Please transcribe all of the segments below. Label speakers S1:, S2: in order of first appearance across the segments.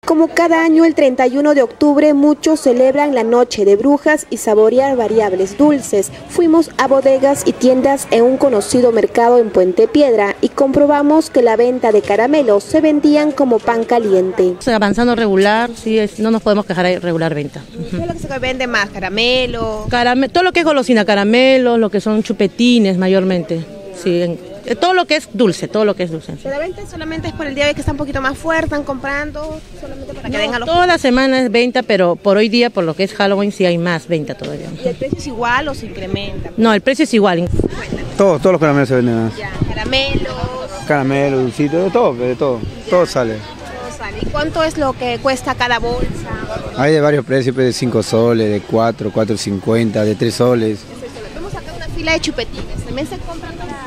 S1: Como cada año, el 31 de octubre, muchos celebran la Noche de Brujas y saborear variables dulces. Fuimos a bodegas y tiendas en un conocido mercado en Puente Piedra y comprobamos que la venta de caramelos se vendían como pan caliente.
S2: Avanzando regular, sí, no nos podemos quejar de regular venta.
S3: ¿Qué es lo que se vende más? ¿Caramelo?
S2: Todo lo que es golosina, caramelos, lo que son chupetines mayormente, sí, todo lo que es dulce, todo lo que es dulce.
S3: ¿La venta solamente es por el día de que está un poquito más fuerte, están comprando, solamente para que vengan los...
S2: Toda la semana es venta, pero por hoy día, por lo que es Halloween, sí hay más venta todavía.
S3: ¿Y el precio es igual o se incrementa?
S2: No, el precio es igual.
S4: Todos los caramelos se venden más.
S3: Ya, caramelos...
S4: Caramelos, dulcitos, de todo, todo sale.
S3: Todo sale. ¿Y cuánto es lo que cuesta cada bolsa?
S4: Hay de varios precios, de 5 soles, de 4, 4.50, de 3 soles.
S3: Vemos acá una fila de chupetines, ¿también se compran para...?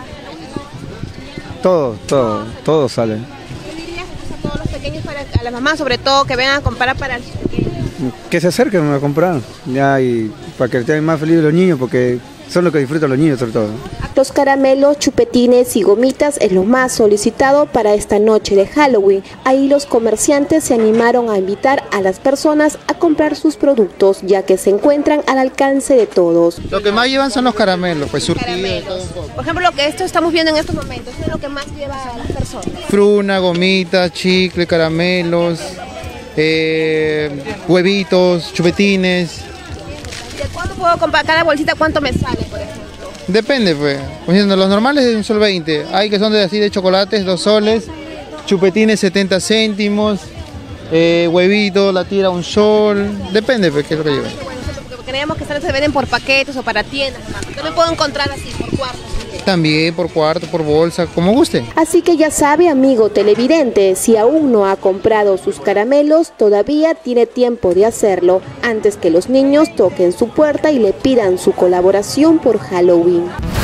S4: Todo sale.
S3: ¿Qué dirías a todos los pequeños, a las mamás sobre todo, que vengan a comprar para los pequeños?
S4: Que se acerquen a comprar, ya, y para que estén más felices los niños, porque son lo que disfrutan los niños sobre todo.
S1: Los caramelos, chupetines y gomitas es lo más solicitado para esta noche de Halloween. Ahí los comerciantes se animaron a invitar a las personas a comprar sus productos, ya que se encuentran al alcance de todos.
S5: Lo que más llevan son los caramelos, pues surtidos.
S3: Por ejemplo, lo que estamos viendo en estos momentos, ¿qué es lo que más lleva a las personas?
S5: Fruna, gomitas, chicle, caramelos, huevitos, chupetines.
S3: ¿De cuánto puedo comprar cada bolsita? ¿Cuánto me sale, por ejemplo?
S5: Depende, pues. Por ejemplo, los normales de 1 sol 20. Hay que son así de chocolates, 2 soles. Chupetines 70 céntimos. Huevitos, la tira 1 sol. Depende, pues, qué es lo que llevan.
S3: Bueno, porque creíamos que se venden por paquetes o para tiendas. También puedo encontrar así, por cuartos.
S5: También por cuarto, por bolsa, como guste.
S1: Así que ya sabe, amigo televidente, si aún no ha comprado sus caramelos, todavía tiene tiempo de hacerlo antes que los niños toquen su puerta y le pidan su colaboración por Halloween.